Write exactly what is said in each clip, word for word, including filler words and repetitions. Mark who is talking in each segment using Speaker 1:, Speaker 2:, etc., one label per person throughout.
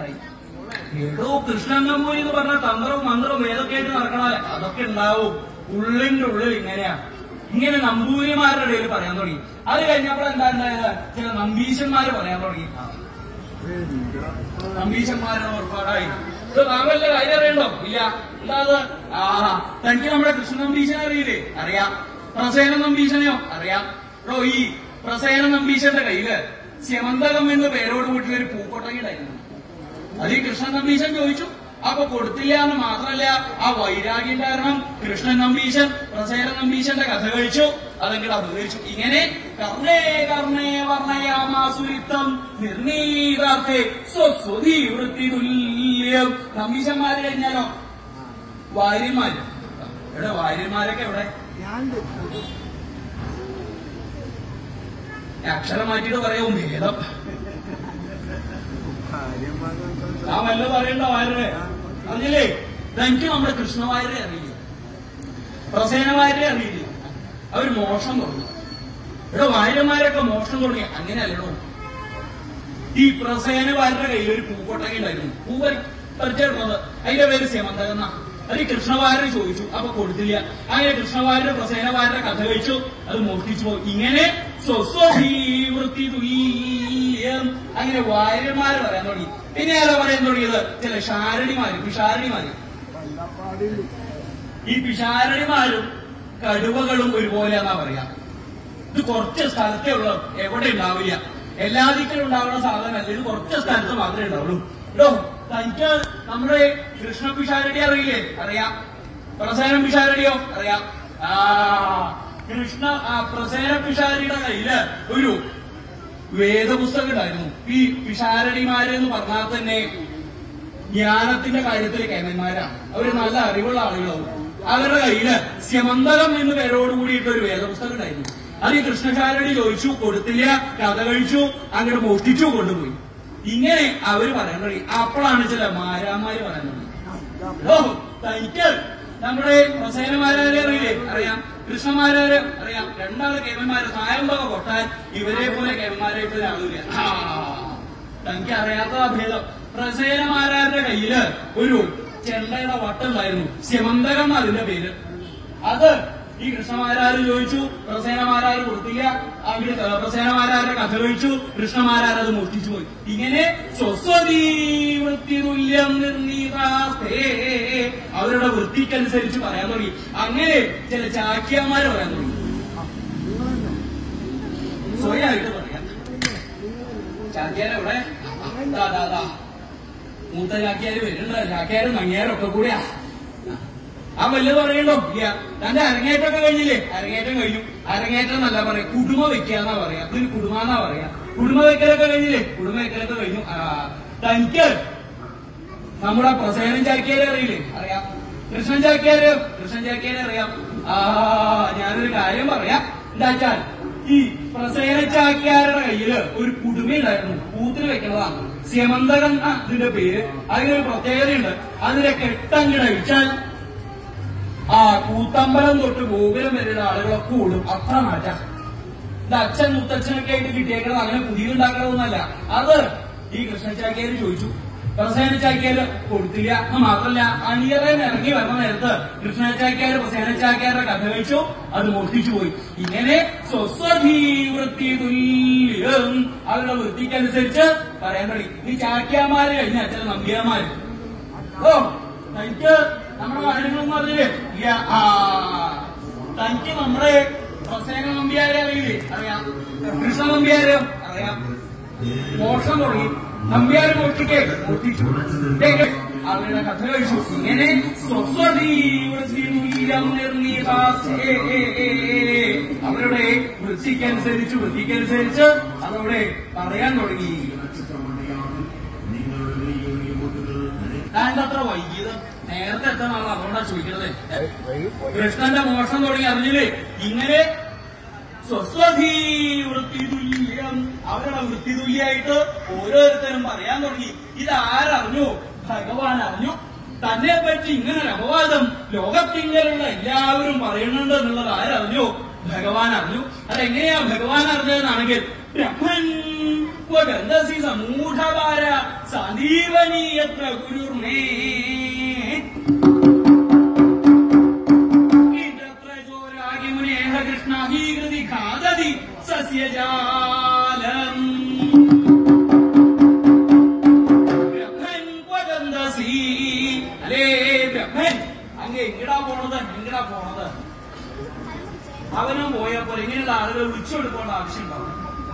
Speaker 1: ഉണ്ടായി. ഏതോ കൃഷ്ണൻ നമ്പൂരി എന്ന് പറഞ്ഞ തന്ത്രവും മന്ത്രവും ഏതൊക്കെ ആയിട്ട് നടക്കണല്ലേ, അതൊക്കെ ഉണ്ടാവും. ഉള്ളിന്റെ ഉള്ളിൽ ഇങ്ങനെയാണ്. ഇങ്ങനെ നമ്പൂരിമാരുടെ ഇടയിൽ പറയാൻ തുടങ്ങി. അത് കഴിഞ്ഞപ്പോൾ എന്താ ഉണ്ടായത്? ചില നമ്പീശന്മാര് പറയാൻ തുടങ്ങി. നമ്പീശന്മാരാണ് ഒരുപാടായി. ഇത് താങ്കളുടെ കാര്യം അറിയണ്ടോ? ഇല്ല. എന്താ അത്? ആ തനിക്ക് നമ്മുടെ കൃഷ്ണ നമ്പീശനെ അറിയില്ലേ? അറിയാം. പ്രസേന നമ്പീശനെയോ? അറിയാം. ഓ ഈ പ്രസേന നമ്പീശന്റെ കയ്യില് സ്യമന്തകം എന്ന് പേരോട് കൂട്ടിലൊരു പൂക്കൊട്ടയുണ്ടായിരുന്നു. അത് ഈ കൃഷ്ണൻ നമ്പീശൻ ചോദിച്ചു. അപ്പൊ കൊടുത്തില്ല എന്ന് മാത്രമല്ല, ആ വൈരാഗ്യം കാരണം കൃഷ്ണൻ നമ്പീശൻ പ്രസേന നമ്പീശന്റെ കഥ കഴിച്ചു. അതെങ്കിലും അഭിനയിച്ചു. ഇങ്ങനെ കർണേ കർണേ വർണ്ണയാമാസുരിത്തം നിർണീതാർത്ഥേ സ്വസ്വധീ വൃത്തി തുല്യം. നമ്പീശന്മാര് കഴിഞ്ഞാലോ വാര്യന്മാര്. എവിടെ വാര്യന്മാരൊക്കെ എവിടെ? അക്ഷരം മാറ്റിയിട്ട് പറയാവും ഭേദം. ആ വല്ലതും അറിയണ്ട വാര്യരെ അറിഞ്ഞില്ലേ? തനിക്ക് നമ്മുടെ കൃഷ്ണവാര്യരെ അറിയില്ല, പ്രസേനവാര്യരെ അറിയില്ല. അവര് മോഷണം തുടങ്ങി. ഇവിടെ വാര്യന്മാരൊക്കെ മോഷണം തുടങ്ങി. അങ്ങനെയല്ലടോ. ഈ പ്രസേനവാര്യരുടെ കയ്യിൽ ഒരു പൂക്കൊട്ടക ഉണ്ടായിരുന്നു. പൂവൻ പരിചയമുള്ളത്. അതിന്റെ പേര് സ്യമന്തകന്ന. അത് ഈ കൃഷ്ണവാര്യർ ചോദിച്ചു. അപ്പൊ കൊടുത്തില്ല. അങ്ങനെ കൃഷ്ണവാര്യർ പ്രസേനവാര്യരുടെ കഥ കഴിച്ചു. അത് മോഷ്ടിച്ചു പോയി. ഇങ്ങനെ സ്വസ്വധീവൃത്തി തുല്യം. അങ്ങനെ വാര്യന്മാര് പറയാൻ തുടങ്ങി. പിന്നെ ആരാ പറയാൻ തുടങ്ങിയത്? ചില ശാരണിമാര്, പിഷാരണിമാര്. ഈ പിഷാരണിമാരും കടുവകളും ഒരുപോലെയാന്നാ പറയാ. ഇത് കുറച്ച് സ്ഥലത്തേ ഉള്ളൂ, എവിടെ ഉണ്ടാവില്ല. എല്ലാ ദിക്കിലും ഉണ്ടാവുന്ന സാധനമല്ല. ഇത് കുറച്ച് സ്ഥലത്ത് മാത്രമേ ഉണ്ടാവുള്ളൂ. ഇടോ തനിക്ക് നമ്മുടെ കൃഷ്ണ പിഷാരടി അറിയില്ലേ? അറിയാം. പ്രസേന പിഷാരടിയോ? അറിയാം. ആ കൃഷ്ണ ആ പ്രസേന പിഷാരിയുടെ കയ്യില് ഒരു വേദപുസ്തകം ഉണ്ടായിരുന്നു. ഈ പിഷാരടിമാര് എന്ന് പറഞ്ഞാൽ തന്നെ ജ്ഞാനത്തിന്റെ കാര്യത്തിൽ കേമന്മാരാണ്. അവര് നല്ല അറിവുള്ള ആളുകളാവും. അവരുടെ കയ്യില് സ്യമന്തകം എന്ന് പേരോട് കൂടിയിട്ട് ഒരു വേദപുസ്തകം ഉണ്ടായിരുന്നു. അത് ഈ കൃഷ്ണശാരടി ചോദിച്ചു, കൊടുത്തില്ല. കഥ കഴിച്ചു, അങ്ങോട്ട് മോഷ്ടിച്ചു കൊണ്ടുപോയി. ഇങ്ങനെ അവര് പറയാൻ തുടങ്ങി. അപ്പോഴാണ് ചില മാരാമാര് പറയാൻ തുടങ്ങി. ഓ തനിക്ക് നമ്മുടെ പ്രസേനമാരെ അറിയില്ലേ? അറിയാം. കൃഷ്ണമാരാര് അറിയാം. രണ്ടാള് കേമന്മാര്. സായംഭവ കൊട്ടാൻ ഇവരെ പോലെ കേമന്മാരായിട്ട് ഒരാളില്ല. ആ തനിക്ക് അറിയാത്ത ഭേദം. പ്രസേനമാരാരുടെ കയ്യില് ഒരു ചെണ്ടയുടെ വട്ടുണ്ടായിരുന്നു. സ്യമന്തകം അതിന്റെ പേര്. അത് ഈ കൃഷ്ണമാരാര് ചോദിച്ചു, പ്രസേനമാരാര് കൊടുത്തില്ല. അവര് പ്രസേനമാരാരുടെ കഥ കഴിച്ചു. കൃഷ്ണമാരാര് അത് മോഷ്ടിച്ചു പോയി. ഇങ്ങനെ സ്വസ്വധീ വൃത്തി തുല്യം നിർണീതാസ്തേ. അവരുടെ വൃത്തിക്കനുസരിച്ച് പറയാൻ തുടങ്ങി. അങ്ങനെ ചില ചാക്യാന്മാര് പറയാൻ തുടങ്ങി. സ്വയമായിട്ട് പറയാം. ചാക്യാരെവിടെ? മൂത്ത ചാക്യാര് വരുന്നുണ്ട്. ചാക്യാരും നങ്ങിയാരും ഒക്കെ കൂടെയാ. ആ വല്ലത് പറയണ്ടോ? ഇല്ല. തന്റെ അരങ്ങേറ്റമൊക്കെ കഴിഞ്ഞില്ലേ? അരങ്ങേറ്റം കഴിഞ്ഞു. അരങ്ങേറ്റം എന്നല്ല പറയാ, കുടുംബ വെക്കാന്നാ പറയാ. ഇതിന് കുടുംബാന്നാ പറയാ. കുടുംബ വെക്കലൊക്കെ കഴിഞ്ഞില്ലേ? കുടുംബ വെക്കലൊക്കെ കഴിഞ്ഞു. ആ തനിക്ക് നമ്മുടെ പ്രസേനൻ ചാക്യാരെ അറിയില്ലേ? അറിയാം. കൃഷ്ണൻ ചാക്യാര് കൃഷ്ണൻ ചാക്യാരെ അറിയാം. ആ ഞാനൊരു കാര്യം പറയാം. എന്താച്ചാൽ ഈ പ്രസേന ചാക്യാരുടെ കയ്യില് ഒരു കുടുമ ഉണ്ടായിരുന്നു. കൂത്തിന് വെക്കുന്നതാണ്. സ്യമന്തകം ഇതിന്റെ പേര്. അതിനൊരു പ്രത്യേകതയുണ്ട്. അതിന്റെ കെട്ടങ്ങിട അഴിച്ചാൽ ആ കൂത്തമ്പലം തൊട്ട് ഗോപുരം വരെയുള്ള ആളുകളൊക്കെ ഓടും. അത്ര മാറ്റാം. ഇത് അച്ഛൻ മുത്തച്ഛനൊക്കെ ആയിട്ട് കിട്ടിയേക്കണം. അങ്ങനെ പുതിയ ഉണ്ടാക്കണമെന്നല്ല. അത് ഈ കൃഷ്ണചാക്യാര് ചോദിച്ചു. പ്രസേന ചാക്യാര് കൊടുത്തില്ല. എന്ന് മാത്രമല്ല, അണിയറയിൽ ഇറങ്ങി വരുന്ന നേരത്ത് കൃഷ്ണചാക്യാര് പ്രസേന ചാക്യാരുടെ കഥ കഴിച്ചു. അത് മോഷ്ടിച്ചു പോയി. ഇങ്ങനെ സ്വസ്വധീ വൃത്തി തുല്യം. അവരുടെ വൃത്തിക്കനുസരിച്ച് പറയാൻ തുടങ്ങി. ഈ ചാക്യാമാര് കഴിഞ്ഞ ചില നമ്പ്യാമാര്. ഓ തനിക്ക് നമ്മുടെ കാര്യങ്ങളൊന്നും അറിയില്ലേ? ഇല്ല. ആ തനിക്ക് നമ്മുടെ പ്രസേന നമ്പ്യാരെ അറിയില്ലേ? അറിയാം. കൃഷ്ണ നമ്പ്യാരെ അറിയാം. മോഷണം തുടങ്ങി. നമ്പ്യാര് മോഷ്ടിക്കേ മോഷ്ടിച്ചു. അവരുടെ കഥ കഴിച്ചു. ഇങ്ങനെ അവരുടെ വൃത്തിക്കനുസരിച്ച് വൃത്തിക്കനുസരിച്ച് അതവിടെ പറയാൻ തുടങ്ങി. താങ്കളത്ര വൈകിയത് നേരത്തെ എത്താനാണ്. അതുകൊണ്ടാ ചോദിക്കുന്നത്. കൃഷ്ണന്റെ മോഷണം തുടങ്ങി അറിഞ്ഞില്ലേ? ഇങ്ങനെ സ്വസ്വധീ വൃത്തി തുല്യം. അവരുടെ വൃത്തി തുല്യായിട്ട് ഓരോരുത്തരും പറയാൻ തുടങ്ങി. ഇതാരറിഞ്ഞു? ഭഗവാൻ അറിഞ്ഞു. തന്നെ പറ്റി ഇങ്ങനൊരു അപവാദം ലോകത്തിങ്കലുള്ള എല്ലാവരും പറയുന്നുണ്ട് എന്നുള്ളത് ആരറിഞ്ഞു? ഭഗവാൻ അറിഞ്ഞു. അതെങ്ങനെയാ ഭഗവാൻ അറിഞ്ഞതെന്നാണെങ്കിൽ ബ്രഹ്മൻ ഗന്ധസി സമൂഢഭാര സന്ദീപനീയത്ര ഗുരുർമേ ചോരാഗിമുനേഹ കൃഷ്ണീകൃതി ഖാദതി സസ്യജാലം ബ്രഹ്മൻ വദന്തസി. അല്ലേ ബ്രഹ്മൻ അങ്ങ് എങ്ങടാ പോണത്, എങ്ങടാ പോണത്? അവനും പോയപ്പോൾ ഇങ്ങനെയുള്ള ആളുകൾ വിളിച്ചെടുക്കേണ്ട ആവശ്യമുണ്ടാവും.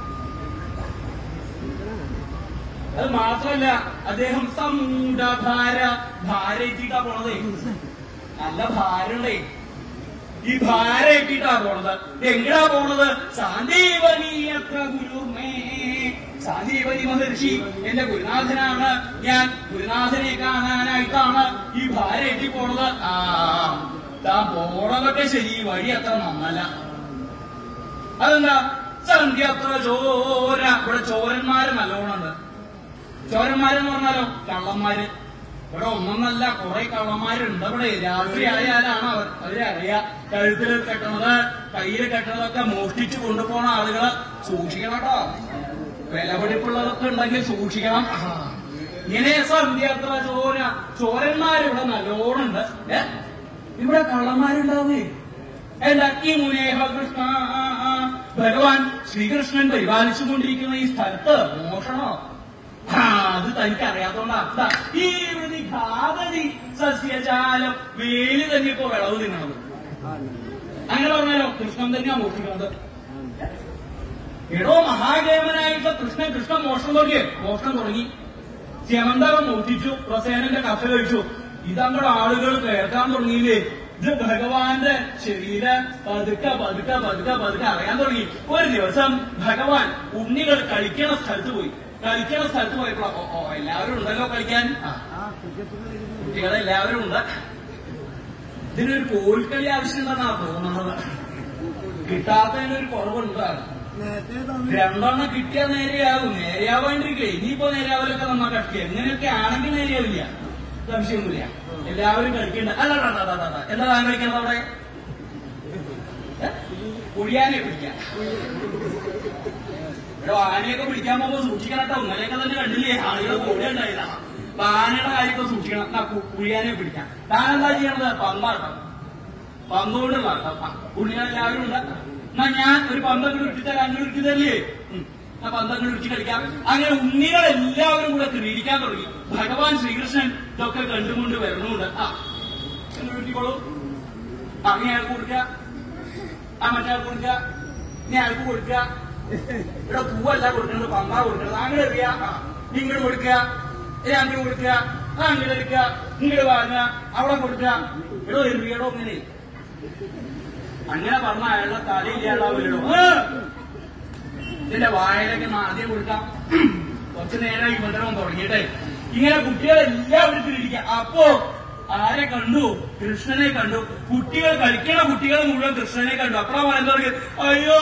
Speaker 1: അത് മാത്രമല്ല, അദ്ദേഹം സമൂഢഭാര ഭാര എത്തിയിട്ടാ പോണതേ. നല്ല ഭാരണ്ടേ, ഈ ഭാര എത്തിയിട്ടാ പോണത്. എങ്ങടാ പോണത്? സാന്ദീപനീയത്ര ഗുരുർമേ. സാന്ദീപനി മഹർഷി എന്റെ ഗുരുനാഥനാണ്. ഞാൻ ഗുരുനാഥനെ കാണാനായിട്ടാണ് ഈ ഭാര എത്തി പോണത്. ആ താൻ പോണതൊക്കെ ശരി, വഴി അത്ര നന്നല്ല. അതെന്താ? സന്ധ്യ അത്ര ചോര. ഇവിടെ ചോരന്മാര് നല്ലോണുണ്ട്. ചോരന്മാരെന്ന് പറഞ്ഞാലോ കള്ളന്മാര്. ഇവിടെ ഒന്നൊന്നല്ല, കുറെ കള്ളന്മാരുണ്ട് ഇവിടെ. രാത്രി ആയാലാണ് അവർ അവരറിയാ. കഴുത്തിൽ കെട്ടണത് കയ്യിൽ കെട്ടണതൊക്കെ മോഷ്ടിച്ചു കൊണ്ടുപോണ ആളുകള് സൂക്ഷിക്കണം കേട്ടോ. വിലപിടിപ്പുള്ളതൊക്കെ ഉണ്ടെങ്കിൽ സൂക്ഷിക്കണം. ഇങ്ങനെ സന്ധ്യ അത്ര ചോര. ചോരന്മാരിവിടെ നല്ലോണുണ്ട്. ഏ ഇവിടെ കള്ളന്മാരുണ്ടാവേ. എന്താ ഈ മുനേഹ കൃഷ്ണ ഭഗവാൻ ശ്രീകൃഷ്ണൻ പരിപാലിച്ചുകൊണ്ടിരിക്കുന്ന ഈ സ്ഥലത്ത് മോഷണോ? ആ അത് തനിക്ക് അറിയാത്തോണ്ടാ. ഈ വൃതി ഘാതതി സസ്യജാലം. വേലി തന്നെ ഇപ്പോ വിളവ് തിന്നണത്. അങ്ങനെ പറഞ്ഞാലോ കൃഷ്ണൻ തന്നെയാ മോഷിക്കുന്നത്. എടോ മഹാദേവനായിട്ട് കൃഷ്ണൻ കൃഷ്ണൻ മോഷണം തുടങ്ങി മോഷണം തുടങ്ങി ചെമന്തകം മോഷ്ടിച്ചു, പ്രസേനന്റെ കഥ കഴിച്ചു. ഇതങ്ങടെ ആളുകൾ കേൾക്കാൻ തുടങ്ങിയില്ലേ? ഇത് ഭഗവാന്റെ ശരീരം പതുക്കെ പതുക്കെ പതുക്കെ പതുക്കെ അറിയാൻ തുടങ്ങി. ഒരു ദിവസം ഭഗവാൻ ഉണ്ണികൾ കളിക്കണ സ്ഥലത്ത് പോയി. കളിക്കണ സ്ഥലത്ത് പോയപ്പോ ഓ എല്ലാവരും ഉണ്ടല്ലോ കളിക്കാൻ. കുട്ടികളെല്ലാവരും ഉണ്ട്. ഇതിനൊരു കോൽക്കളി ആവശ്യമുണ്ടെന്നാ തോന്നുന്നത്. കിട്ടാത്തതിനൊരു കുറവുണ്ട്. രണ്ടെണ്ണം കിട്ടിയാൽ നേരെയാകും. നേരെയാവാണ്ടിരിക്കില്ല. ഇനിയിപ്പോ നേരെയാവലൊക്കെ നമ്മ കളിക്കുക. എങ്ങനെയൊക്കെ ആണെങ്കിൽ നേരെയാവില്ല, സംശയമൊന്നുമില്ല. എല്ലാവരും കളിക്കണ്ട. അല്ല എന്താ താൻ കളിക്കണത് അവിടെ? കുഴിയാനെ പിടിക്കാം. ഇവിടെ ആനയൊക്കെ പിടിക്കാൻ പോകുമ്പോ സൂക്ഷിക്കണം കേട്ടോ. ഇന്നലെയൊക്കെ തന്നെ കണ്ടില്ലേ ആളുകൾ കൂടെ ഉണ്ടായില്ല. അപ്പൊ ആനയുടെ കാര്യമൊക്കെ സൂക്ഷിക്കണം. കുഴിയാനെ പിടിക്കാം. താനെന്താ ചെയ്യണത്? പന്താട്ടം. പന്തുകൊണ്ടുള്ള കുഴികളെല്ലാവരും ഉണ്ട്. എന്നാ ഞാൻ ഒരു പന്തങ്ങൾ ഇട്ടിട്ടാൽ അങ്ങനെ ഇട്ടിട്ടല്ലേ ആ പന്തങ്ങൾ ഇടിച്ച് കളിക്കാം. അങ്ങനെ ഉണ്ണികളെല്ലാവരും കൂടെ ക്രീഡിക്കാൻ തുടങ്ങി. ഭഗവാൻ ശ്രീകൃഷ്ണൻ ഇതൊക്കെ കണ്ടുകൊണ്ട് വരണമുണ്ട്. ആ കിട്ടിക്കോളൂ. അങ്ങനെ അയാൾക്ക് കൊടുക്കുക, ആ മറ്റേ ആൾക്ക് കൊടുക്കുക, ഇനി അയാൾക്ക് കൊടുക്കുക. ഇവിടെ പൂവല്ല കൊടുക്കുന്നത്, പന്താ കൊടുക്കുന്നത്. അങ്ങനെ എറിയ, ഇങ്ങോട്ട് കൊടുക്കുക, അങ്ങോട്ട് കൊടുക്കുക, ആ അങ്ങോട്ട് എടുക്കുക, ഇങ്ങോട്ട് വാങ്ങുക, അവിടെ കൊടുക്കുക. എടോ എറിയടോ ഇങ്ങനെ. അങ്ങനെ പറഞ്ഞ അയാളുടെ തലയില്ലാതാവില്ലടോ. ഇതിന്റെ വായനൊക്കെ ആദ്യം കൊടുക്കാം. കുറച്ചു നേരം ഈ മന്ത്രം തുടങ്ങിയിട്ടെ ഇങ്ങനെ കുട്ടികളെല്ലാവരും തിരിക്കാം. അപ്പോ ആരെ കണ്ടു? കൃഷ്ണനെ കണ്ടു. കുട്ടികൾ കളിക്കണ കുട്ടികൾ മുഴുവൻ കൃഷ്ണനെ കണ്ടു. അപ്പഴാ പറയാൻ തുടങ്ങി, അയ്യോ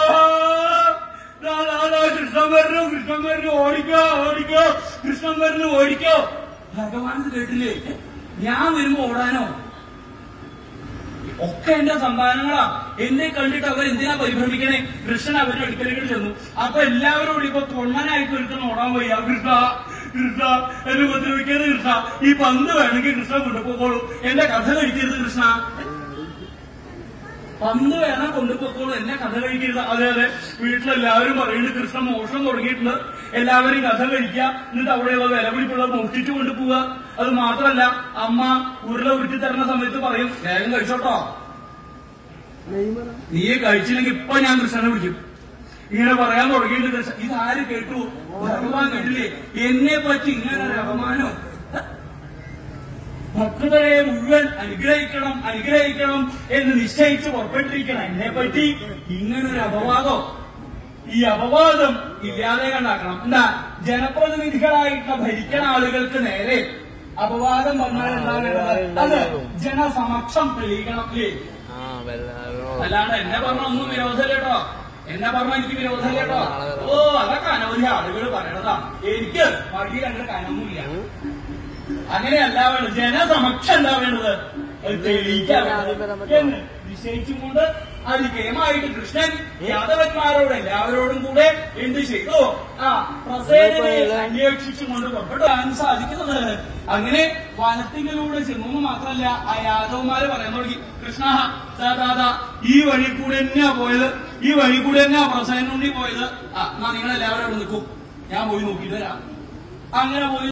Speaker 1: കൃഷ്ണൻ വരണു, കൃഷ്ണൻ വരണു, ഓടിക്കോ ഓടിക്കോ, കൃഷ്ണൻ വരണു ഓടിക്കോ. ഭഗവാൻ കേട്ടില്ലേ? ഞാൻ വരുമ്പോ ഓടാനോ? ഒക്കെ എന്റെ സമ്പാദനങ്ങളാ. എന്നെ കണ്ടിട്ട് അവർ എന്തിനാ പരിഭ്രമിക്കണേ? കൃഷ്ണൻ അവരുടെ അടുക്കലേക്ക് ചെന്നു. അപ്പൊ എല്ലാവരും കൂടി ഇപ്പൊ തൊണ്ണനായിട്ട് ഒരുക്കുന്ന ഓടാൻ പോയി. കൃഷ്ണ കൃഷ്ണ എന്നെ ഉപദ്രവിക്കരുത് കൃഷ്ണ, ഈ പന്ത് വേണമെങ്കിൽ കൃഷ്ണ കൊണ്ടുപോക്കോളൂ, എന്റെ കഥ കഴിക്കരുത് കൃഷ്ണ. പന്ത് വേണം കൊണ്ടുപോക്കോളൂ, എന്നെ കഥ കഴിക്കരുത്. അതെ അതെ, വീട്ടിലെല്ലാവരും പറയുന്നത് കൃഷ്ണൻ മോഷണം തുടങ്ങിയിട്ടുണ്ട്. എല്ലാവരും കഥ കഴിക്കുക, എന്നിട്ട് അവിടെയുള്ള വിലപിടിപ്പുള്ള മോഷ്ടിച്ചു കൊണ്ടുപോവുക. അത് മാത്രമല്ല, അമ്മ ഉരുള ഉരുട്ടി തരുന്ന സമയത്ത് പറയും വേഗം കഴിച്ചോട്ടോ, നീ കഴിച്ചില്ലെങ്കിൽ ഇപ്പൊ ഞാൻ കൃഷ്ണനെ വിളിക്കും. ഇങ്ങനെ പറയാൻ തുടങ്ങിയിട്ട് കൃഷ്ണൻ ഇതാര് കേട്ടു? ഭഗവാൻ കേട്ടില്ലേ? എന്നെ പറ്റി ഇങ്ങനെ ഒരു അപമാനോ? ഭക്തരെ മുഴുവൻ അനുഗ്രഹിക്കണം അനുഗ്രഹിക്കണം എന്ന് നിശ്ചയിച്ച് പുറപ്പെട്ടിരിക്കണം. എന്നെ പറ്റി ഇങ്ങനൊരു അപവാദം, ഈ അപവാദം ഇല്ലാതെ കണ്ടാക്കണം. എന്താ, ജനപ്രതിനിധികളായിട്ട് ഭരിക്കണ ആളുകൾക്ക് നേരെ അപവാദം വന്നാൽ എന്താ വേണ്ടത്? അത് ജനസമക്ഷം തെളിയിക്കണം. അല്ലേ? അല്ലാണ്ട് എന്നെ പറഞ്ഞ ഒന്നും വിരോധമില്ല കേട്ടോ, എന്നെ പറഞ്ഞ എനിക്ക് വിരോധമില്ല കേട്ടോ. ഓ അതൊക്കെ അനവധി ആളുകൾ പറയണതാ, എനിക്ക് വഴി കണ്ടിട്ട് കനമൊന്നുമില്ല. അങ്ങനെയല്ല വേണ്ടത്, ജനസമക്ഷം എന്താ വേണ്ടത്? തെളിയിക്കാൻ വേണ്ടത് എന്ന് നിശ്ചയിച്ചുകൊണ്ട് അതികേമായിട്ട് കൃഷ്ണൻ യാദവന്മാരോട് എല്ലാവരോടും കൂടെ എന്ത് ചെയ്തു? ആ പ്രസേനനെ അന്വേഷിച്ചും കൊണ്ട് പുറപ്പെടാൻ സാധിക്കുന്നത്. അങ്ങനെ വനത്തിലൂടെ ചെന്നു മാത്രമല്ല, ആ യാദവന്മാരെ പറയാൻ തുടങ്ങി, കൃഷ്ണ ദാദാ ഈ വഴി കൂടെ തന്നെയാ പോയത്, ഈ വഴി കൂടെ തന്നെയാ പ്രസേനുണ്ടി പോയത്. ആ എന്നാ നിങ്ങൾ എല്ലാവരും അവിടെ നിൽക്കൂ, ഞാൻ പോയി നോക്കിയിട്ട് വരാം. അങ്ങനെ പോയി